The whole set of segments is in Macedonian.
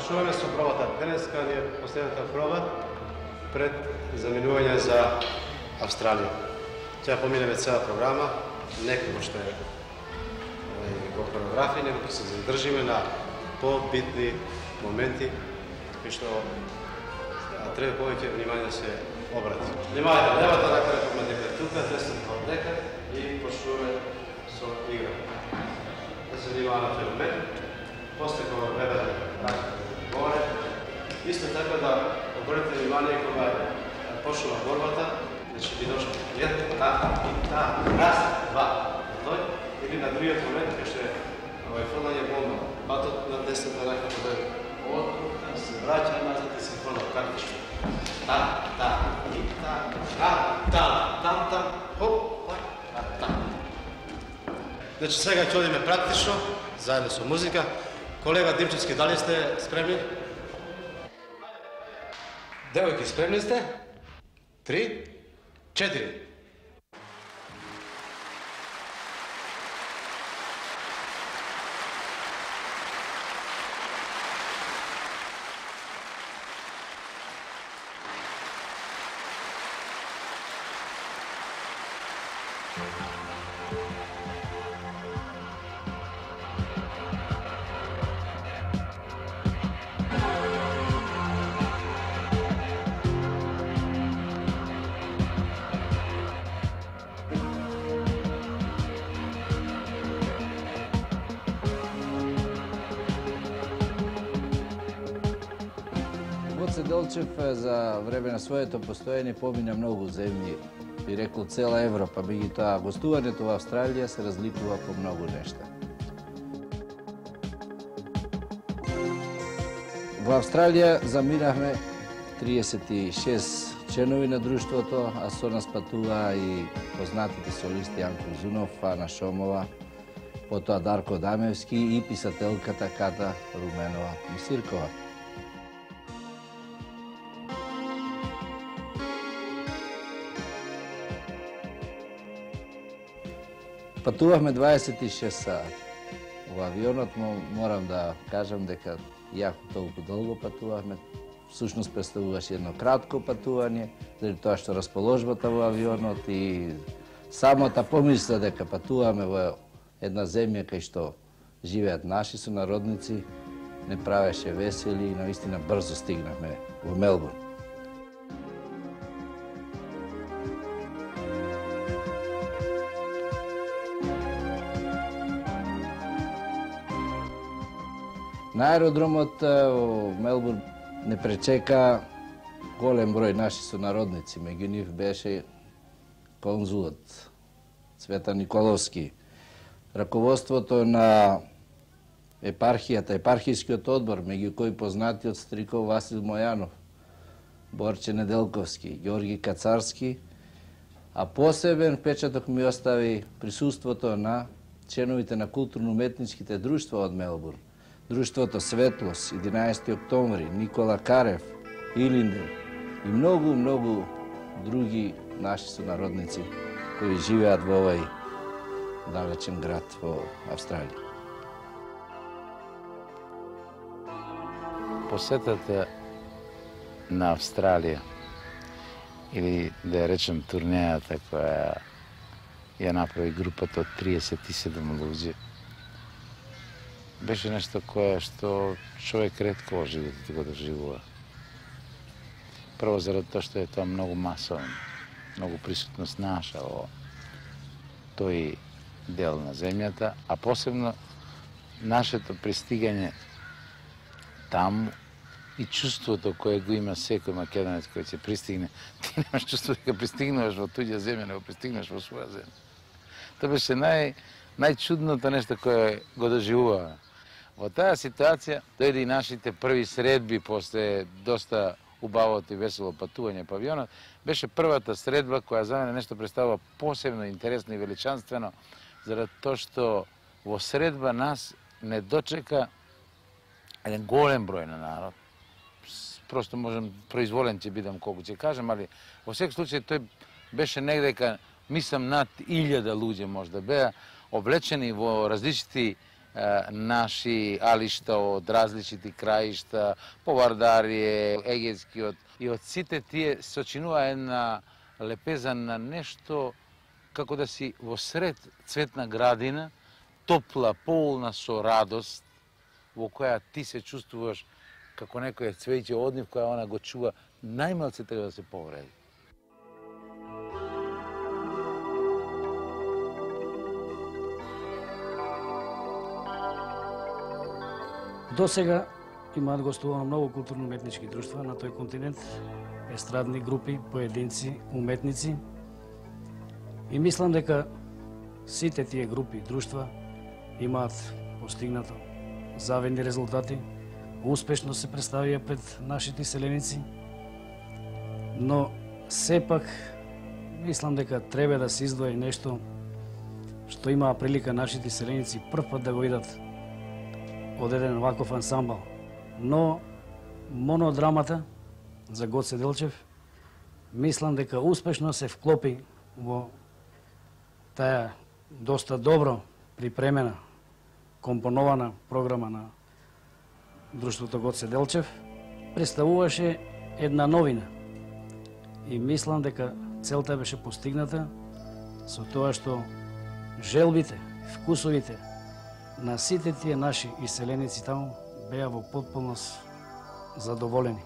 почнуваме со пробата. Денеска ни е последната проба пред заминување за Австралија. Ќе поминеме цела програма, некако што е го хореографија, некако се задржиме на побитни моменти кои што треба повеќе внимание да се обрати. Внимавајте, левата рака е помадека тука, десната одека и почнуваме со игра. Да се внимава на феномен, после кога гледате рака горе, исто така да обрнете внимание кога почнува борбата, значи ви дошли една, раз, два, тој, или на другиот момент, кај што е фрлање бомба, батот на десната рака кога од тука се враќа назад и се фрла картишко. Хоп, значи сега ќе одиме практично, заедно со музика. Колега Димчевски, дали сте спремни? Девојки, спремни сте? 3, 4. Гоце Делчев за време на своето постоење помина многу земји, би рекол цела Европа, меѓутоа гостувањето во Австралија се разликува по многу нешта. Во Австралија заминавме 36 членови на друштвото, а со нас патува и познатите солисти Јанко Зунов, Ана Шомова, потоа Дарко Дамевски и писателката Ката Руменова Мисиркова. Патувавме 26 сати. Во авионот морам да кажам дека јако толку долго патувавме. Всушност представуваше едно кратко патување, заради тоа што расположбата во авионот и самата помисла дека патуваме во една земја кај што живеат наши сонародници не правеше весели и наистина брзо стигнавме во Мелбурн. На аеродромот во Мелбурн не пречека голем број наши сонародници. Меѓу нив беше конзулот Цвета Николовски, раководството на епархијата, епархискиот одбор, меѓу кои познатиот стриков Васил Мојанов, Борче Неделковски, Ѓорги Кацарски, а посебен впечаток ми остави присуството на членовите на културно-уметничките друштва од Мелбурн. Друштвото Светлос, 11 октомври, Никола Карев, Илинден и многу други наши сонародници кои живеат во овој далечен град во Австралија. Посетата на Австралија, или да ја речем турнејата која ја направи групата од 37 луѓе, беше нешто кое што човек ретко во животот го доживува. Прво заради тоа што е тоа многу масовно, многу присутност наша во тој дел на земјата, а посебно нашето пристигање таму и чувството кое го има секој македонец кој ќе пристигне. Ти немаш чувство дека пристигнуваш во туѓа земја, него пристигнеш во своја земја. Тоа беше најчудното нешто кое го доживуваме. Во таа ситуација дојде и нашите први средби после доста убавото и весело патување по авионот. Беше првата средба која за мене нешто представува посебно интересно и величанствено, заради тоа што во средба нас не дочека еден голем број на народ. Просто можем произволен ќе бидам колку ќе кажем, али во секој случај тој беше негдека, мислам, над 1000 луѓе можда беа облечени во различити наши алишта од различити краишта, по Вардарие, Егејскиот. И од сите тие сочинува една лепеза на нешто како да си во сред цветна градина, топла, полна со радост, во која ти се чувствуваш како некој цвеќе од нив, која она го чува, најмалце треба да се повреди. До сега имаат гостувано многу културно-уметнички друштва на тој континент, естрадни групи, поединци, уметници. И мислам дека сите тие групи, друштва, имаат постигнато завидни резултати, успешно се представија пред нашите иселеници, но сепак мислам дека треба да се издвои нешто што имаа прилика нашите иселеници прв пат да го видат од еден ваков ансамбл. Но монодрамата за Гоце Делчев мислам дека успешно се вклопи во таа доста добро припремена, компонована програма на Друштвото Гоце Делчев, представуваше една новина. И мислам дека целта беше постигната со тоа што желбите, вкусовите на сите тие наши иселеници таму беа во потполност задоволени.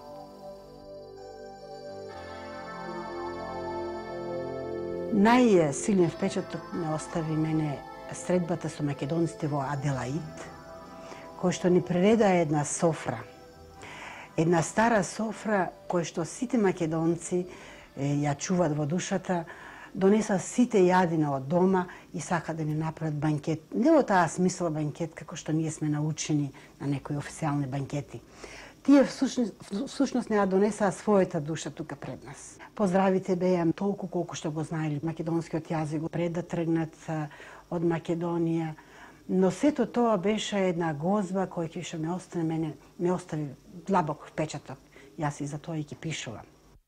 Најсилен впечаток ме остави мене средбата со македонците во Аделаид, кој што ни приреда една софра. Една стара софра која што сите македонци ја чуваат во душата, донеса сите јадина од дома и сака да ни направат банкет. Не во таа смисла банкет како што ние сме научени на некои официјални банкети. Тие всушност не ја донесаа својата душа тука пред нас. Поздравите беа толку колку што го знаели македонскиот јазик пред да тргнат од Македонија. Но сето тоа беше една гозба која што ме остави длабок впечаток. Јас и за тоа и ќе пишувам.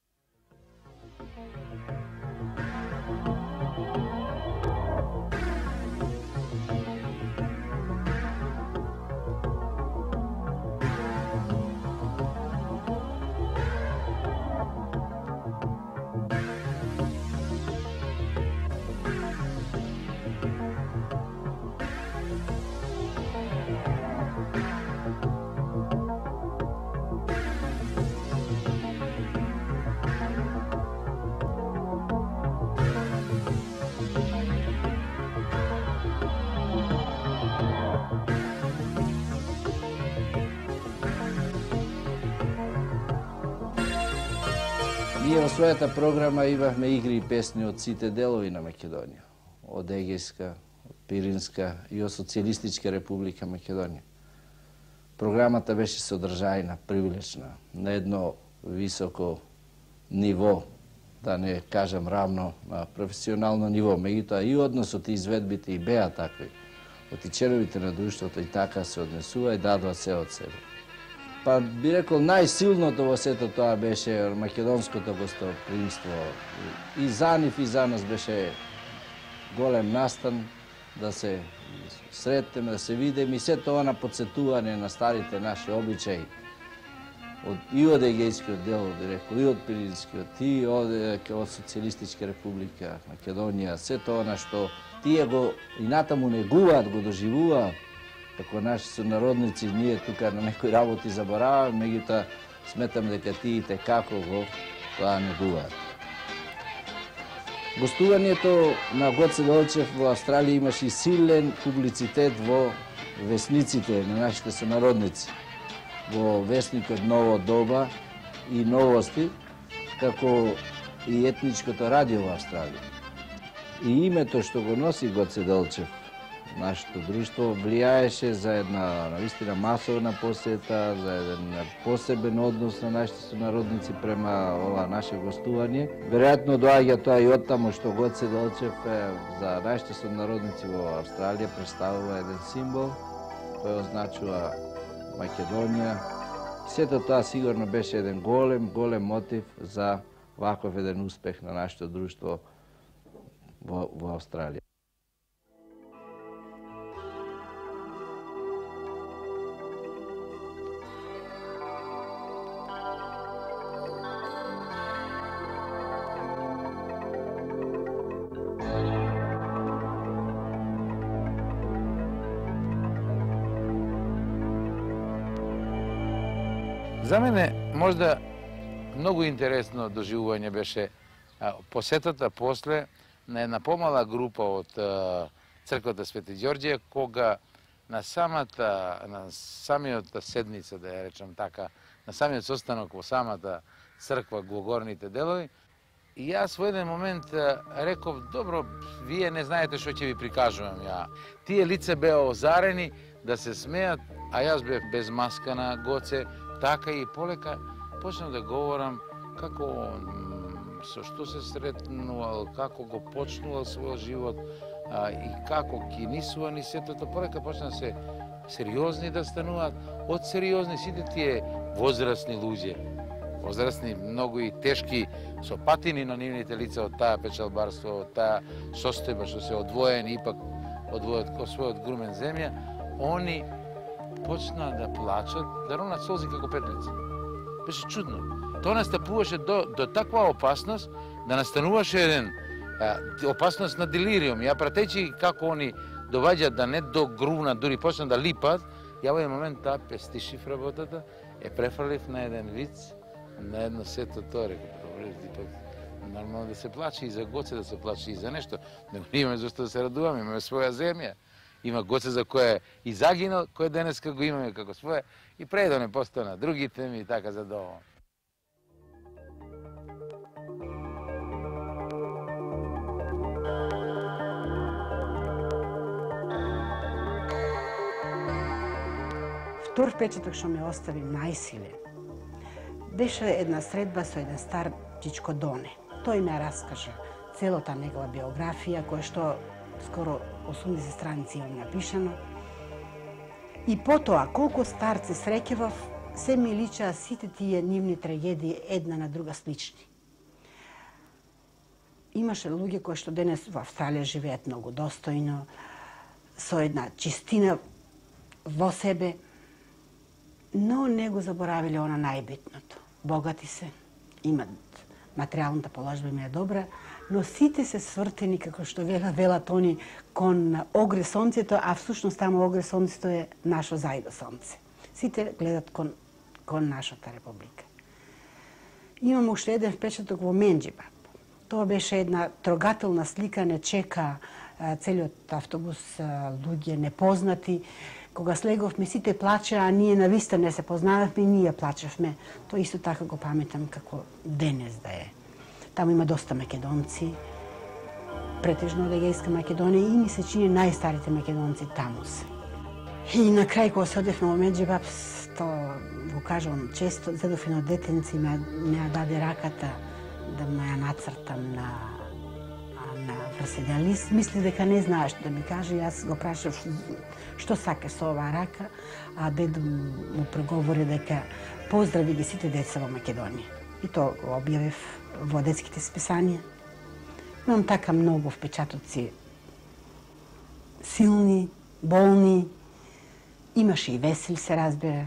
Ние во својата програма имавме игри и песни од сите делови на Македонија, од Егејска, од Пиринска и од Социјалистичка република Македонија. Програмата беше содржајна, привлечна, на едно високо ниво, да не кажам равно на професионално ниво, меѓутоа и односот и изведбите и беа такви. Од членовите на друштвото и така се однесува и дадоа се од себе. Па би рекол, најсилното во сето тоа беше македонското гостопримство. И за нив и за нас беше голем настан да се сретнеме, да се видиме и се тоа на подсетување на старите наши обичаи. И од Егејскиот дел, би рекол, и од Пиринскиот, и од Социјалистичка република Македонија, се тоа на што тие го и натаму негуваат, го доживуваат, како наши сонародници, ние тука на некои работи забораваме, меѓутоа сметам дека тие како го тоа негуваат. Гостувањето на Гоце Делчев во Австралија имаше и силен публицитет во весниците на нашите сонародници, во весникот Ново доба и Новости, како и етничкото радио во Австралија. И името што го носи Гоце Делчев, нашето друштво, влијаеше за една навистина масовна посета, за еден посебен однос на нашите сонародници према ова наше гостување. Веројатно доаѓа тоа и оттаму што Гоце Делчев за нашите сонародници во Австралија представува еден символ кој означува Македонија. Сето тоа сигурно беше еден голем мотив за ваков еден успех на нашето друштво во Австралија. За мене можда многу интересно доживување беше посетата после на една помала група од црквата Свети Ѓорѓе, кога на самиот седница, да ја речам така, на самиот состанок во самата црква во горните делови, и јас во еден момент реков, добро, вие не знаете што ќе ви прикажувам ја. Тие лица беа озарени да се смеат, а јас бев без маска на Гоце, така и полека почнав да говорам како он, со што се сретнувал, како го почнувал својот живот и како ги нисува ни сетото, полека почна се сериозни да стануваат, од сериозни сите тие возрастни луѓе, возрастни, многу и тешки, со патини на нивните лица од таа печалбарство, од таа состојба што се одвоени, ипак одвојат ко својот грумен земја, они почна да плачат, да ронат солзи како петлици. Беше чудно. Тоа настапуваше до таква опасност, да настануваше еден опасност на делириум. Ја пратејќи како они доваѓаат да не догрувнат, дури почнат да липат, ја во еден момент таа пестишив работата, префрлив на еден виц, на едно сето тоа, реков, нормално да се плаче и за Гоце, да се плаче и за нешто. Него имаме зашто да се радуваме, имаме своја земја. Има Гоце за кој и загинал, кој денеска го имаме како своја, и предоне постана другите ми и така задоволно. Втор впечаток што ме остави најсилен беше една средба со еден стар дичко Доне. Тој ме раскажа целата негова биографија, која што скоро 80 страници имам напишано. И потоа, колку старци среќавав, се ми личаа сите тие нивни трагедии една на друга слични. Имаше луѓе кои што денес во Австралија живеат многу достојно, со една чистина во себе, но не го заборавиле она најбитното. Богати се, имат материјалната положба им е добра, но сите се свртени, како што велат они, кон огре сонцето, а всушност тамо огре сонцето е нашо зајдо сонце. Сите гледат кон нашата република. Имам уште еден впечаток во Менџибаб. Тоа беше една трогателна слика, не чека целиот автобус, луѓе непознати. Кога слеговме, сите плачеа, а ние нависта не се познававме и ние плачевме. Тоа исто така го паметам како денес да е. Таму има доста македонци, претежно од Егејска Македонија, и ми се чини најстарите македонци таму се. И на крај, кога се одевме во Менџибаб, то го кажувам често, зедов едно детенци ме даде раката да ме ја нацртам на врседен лист. Мисли дека не знаеш што да ми каже, јас го прашав што сакаш со оваа рака, а дедо му преговори дека поздрави ги сите деца во Македонија. И тоа го објавив во детските списанија. Имам така многу впечатоци, силни, болни, имаше и весели, се разбира.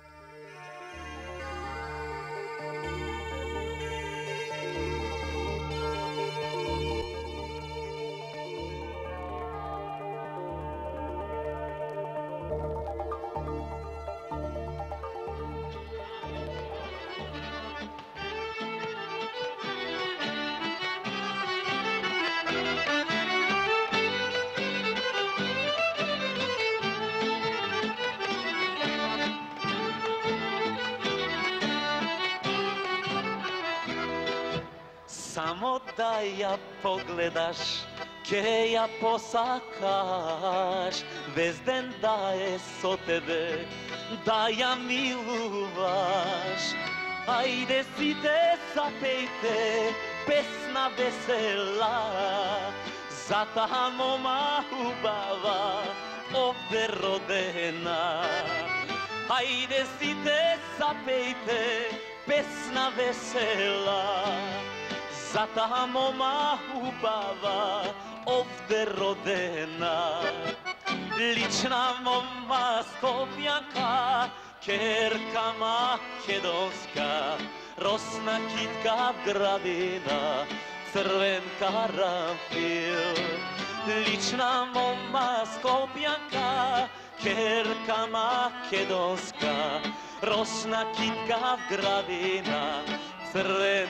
Само да ја погледаш, ке ја посакаш, вез ден да е со тебе, да ја милуваш. Ајде сите запејте песна весела, за таа мома убава, овде родена. Ајде сите запејте песна весела, за таа мома убава, овде родена. Лична мома Скопјанка, керка македонска, росна китка градина, црвен карамфил. Лична мома Скопјанка, керка македонска, росна китка в градина, црвен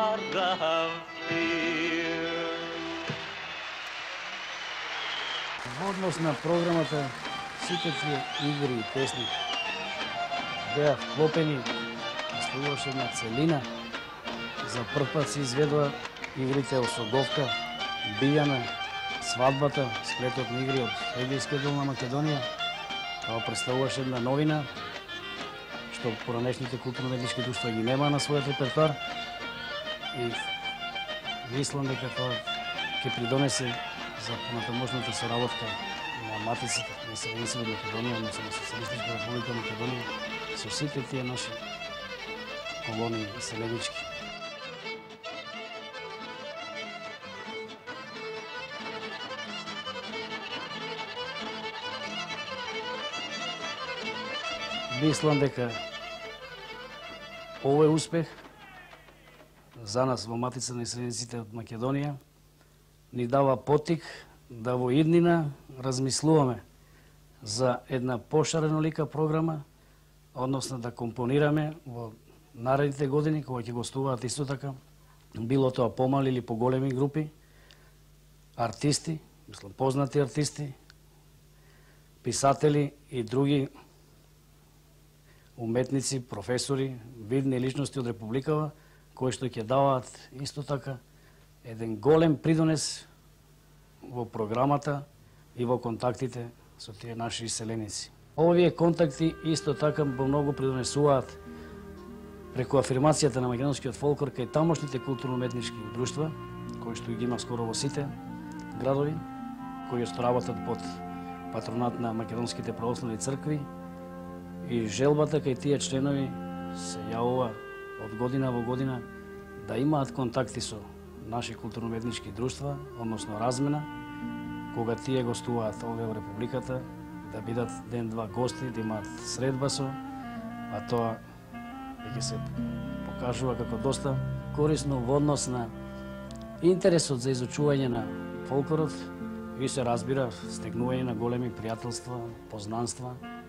карамфил. Во однос на програмата, сите тие игри и песни беа вклопени, ставуваше една целина. За прв пат се изведува игрите Осоговка, Бијана, свадбата, сплетот на игри од Егејскиот дел на Македонија. Това представуваше една новина, што поранешните културно-уметнички друштва ги нема на својот репертуар. И мислам дека тоа ќе придонесе за понатамошната соработка на матиците на Иселеници од Македонија, односно на Социјалистичка република Македонија, со сите тие наши колонии иселенички. Мислам дека овој успех за нас во Матица на иселениците од Македонија ни дава поттик да во иднина размислуваме за една пошаренолика програма, односно да компонираме во наредните години кога ќе гостуваат исто така, било тоа помали или поголеми групи, артисти, мислам познати артисти, писатели и други уметници, професори, видни личности од Републикава, кои што ќе даваат исто така еден голем придонес во програмата и во контактите со тие наши иселеници. Овие контакти исто така во многу придонесуваат преку афирмацијата на македонскиот фолклор кај тамошните културно-уметнички друштва, кои што ги има скоро во сите градови, кои што работат под патронат на македонските православни цркви, и желбата кај тие членови се јавува од година во година да имаат контакти со наши културно-уметнички друштва, односно размена, кога тие гостуваат овде во Републиката, да бидат ден-два гости, да имаат средба со, а тоа ќе се покажува како доста корисно во однос на интересот за изучување на фолклорот и се разбира стегнување на големи пријателства, познанства.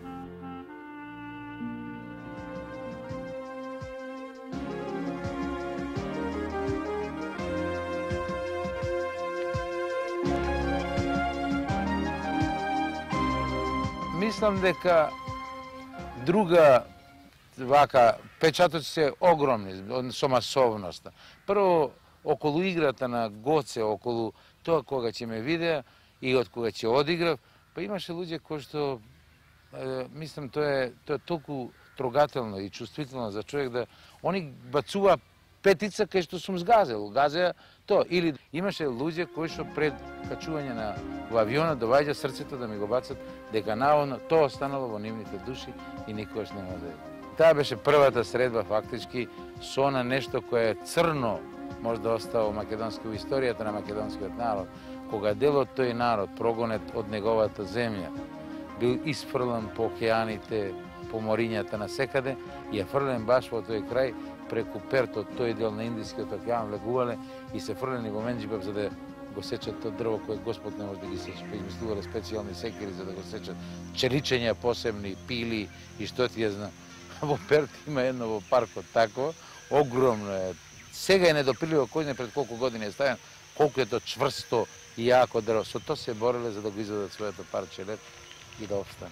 Мислам дека друга вака печатоци се огромни со масовноста. Прво околу играта на Гоце, околу тоа кога ќе ме видеа и од кога ќе одиграв, па имаше луѓе кои што мислам тоа е толку трогателно и чувствително за човек да они бацува петица кај што сум сгазел, газеа тоа. Или имаше луѓе кои што пред качување во авионот доваѓа срцето да ми го бацат дека наводно тоа останало во нивните души и никогаш нема да е. Таа беше првата средба фактички со на нешто кое е црно може да остава македонски во историјата на македонскиот народ, кога дел од тој народ прогонет од неговата земја бил исфрлен по океаните, по морињата на секаде и е фрлен баш во тој крај преку Пертот, тој дел на Индискиот океан влегувале и се фрлени во Менџибаб за да го сечат тоа дрво кое Господ не може да ги сече. Измислувале специјални секири за да го сечат, черичења посебни, пили и што ти ја знам. Во Перт има едно во паркот такво, огромно е. Сега е недопиливо, кој не пред колку години е ставен, колку е тоа чврсто и јако дрво. Со тоа се бореле за да го изведат своето парче лед и да обстане.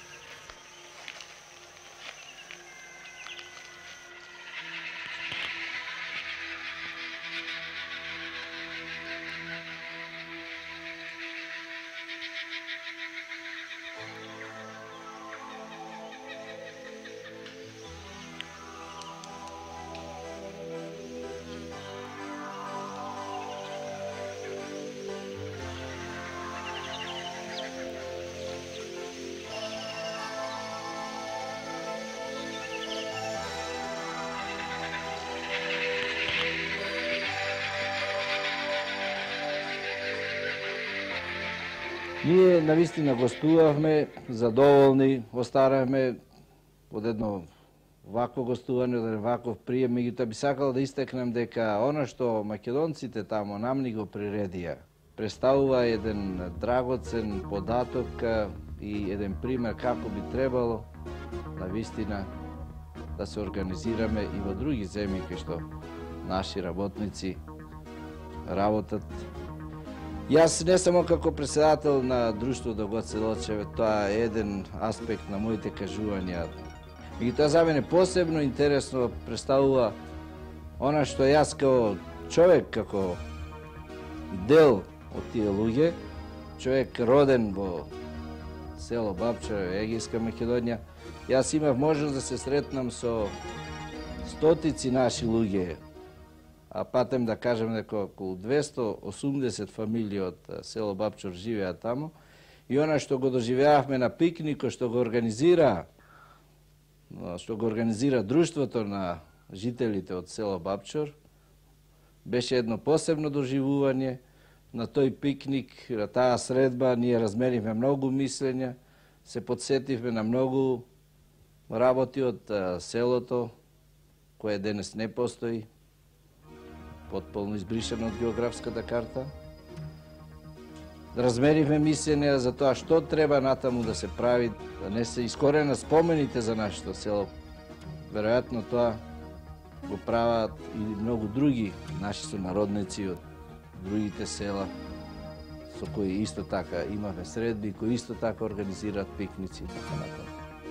Ние навистина гостувавме, задоволни, остававме од едно вакво гостување, од еден ваков прием, меѓутоа би сакал да истекнем дека она што македонците тамо нам ни го приредија, представува еден драгоцен податок и еден пример како би требало навистина да се организираме и во други земји кај што наши работници работат. Јас не само како председател на Друштвото Гоце Делчев, тоа е еден аспект на моите кажувања. Меѓутоа за мене посебно интересно представува она што јас како човек, како дел од тие луѓе, човек роден во село Бапчар, Егејска Македонија, јас имав можност да се сретнам со стотици наши луѓе, а патем да кажем дека околу 280 фамилии од село Бапчар живеат таму, и она што го доживеавме на пикникот што го организира друштвото на жителите од село Бапчар, беше едно посебно доживување. На тој пикник, на таа средба, ние разменивме многу мислења, се подсетивме на многу работи од селото, кое денес не постои, потполно избришено од географската карта. Разменивме мислења за тоа што треба натаму да се прави, да не се искорена спомените за нашето село. Веројатно тоа го прават и многу други наши сонародници од другите села, со кои исто така имаме средби, кои исто така организираат пикници и така натаму.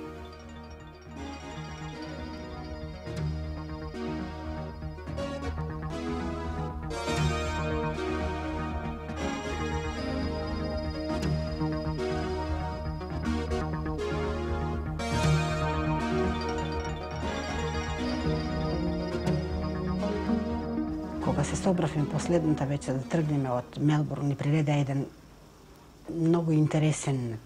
Кога се собравме последната вечер да тргнеме од Мелбурн, ни приреда еден многу интересно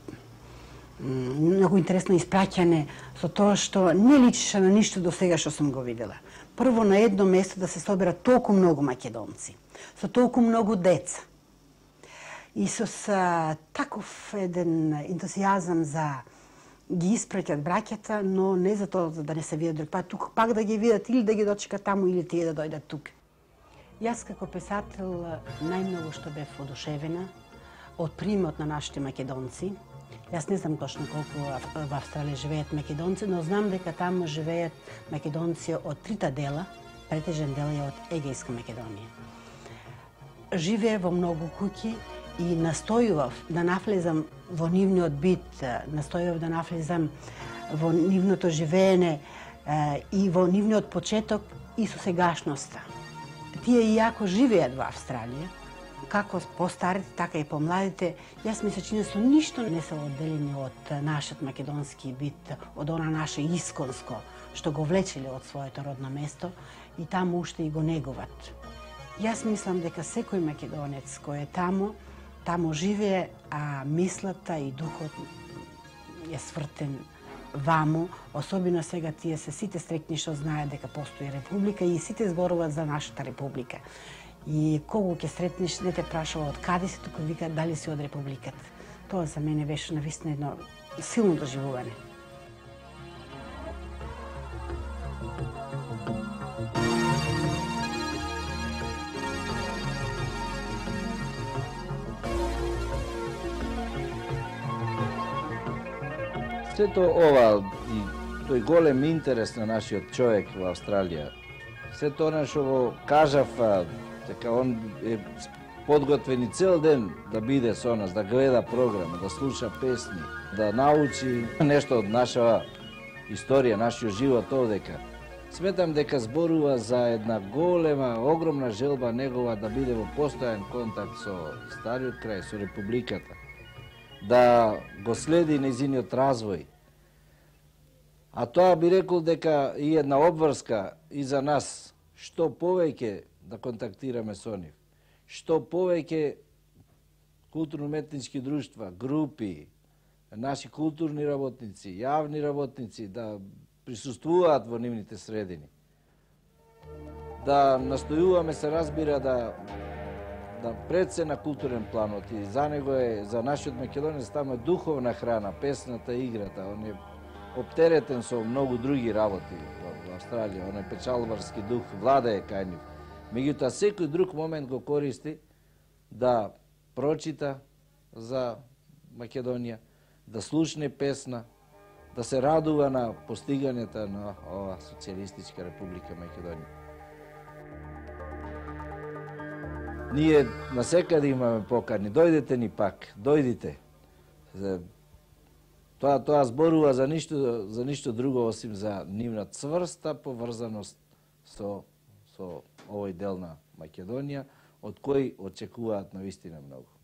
испраќање со тоа што не личеше на ништо до сега што сум го видела. Прво на едно место да се соберат толку многу македонци, со толку многу деца. И со таков еден ентусијазам за ги испраќат браќата, но не за тоа да не се видат друг пат тук, пак да ги видат или да ги дочекат таму или тие да дојдат тук. Јас како писател најмногу што бев одушевена од примот на нашите македонци. Јас не знам точно колку во Австралија живеат македонци, но знам дека таму живеат македонци од трите дела, претежен дел е од Егејска Македонија. Живее во многу куќи и настојував да навлезам во нивниот бит, настојував да навлезам во нивното живеење и во нивниот почеток и со сегашноста. Тие иако живеат во Австралија, како постарите, така и помладите, јас ми се чини со ништо не се одделени од нашиот македонски бит, од она наше исконско, што го влечеле од своето родно место и таму уште и го негуват. Јас мислам дека секој македонец кој е таму живее, а мислата и духот е свртен ваму, особено сега тие се сите стрекни што знаат дека постои република и сите зборуваат за нашата република. И кого ќе сретнеш, не те прашува од каде си, туку вика дали си од републиката. Тоа за мене беше навистина едно силно доживување. Сето ова и тој голем интерес на нашиот човек во Австралија, сето она што го кажав, дека он е подготвен и цел ден да биде со нас, да гледа програма, да слуша песни, да научи нешто од наша историја, нашиот живот овдека. Сметам дека зборува за една голема, огромна желба негова да биде во постојан контакт со стариот крај, со републиката, да го следи нејзиниот развој. А тоа би рекол дека и една обврска и за нас, што повеќе да контактираме со нив, што повеќе културно-уметнички друштва, групи, наши културни работници, јавни работници да присуствуваат во нивните средини. Да настојуваме, се разбира, да пред се на културен планот и за него е, за нашиот македонец, таму е духовна храна, песната, играта. Он е оптеретен со многу други работи во Австралија. Он е печалбарски дух, владее кај нив. Меѓутоа, секој друг момент го користи да прочита за Македонија, да слушне песна, да се радува на постигањата на ова социјалистичка република Македонија. Ние насекаде имаме покани, дојдете ни пак, дојдите. Тоа зборува за ништо друго осим за нивна цврста поврзаност со овој дел на Македонија, од кој очекуваат навистина многу.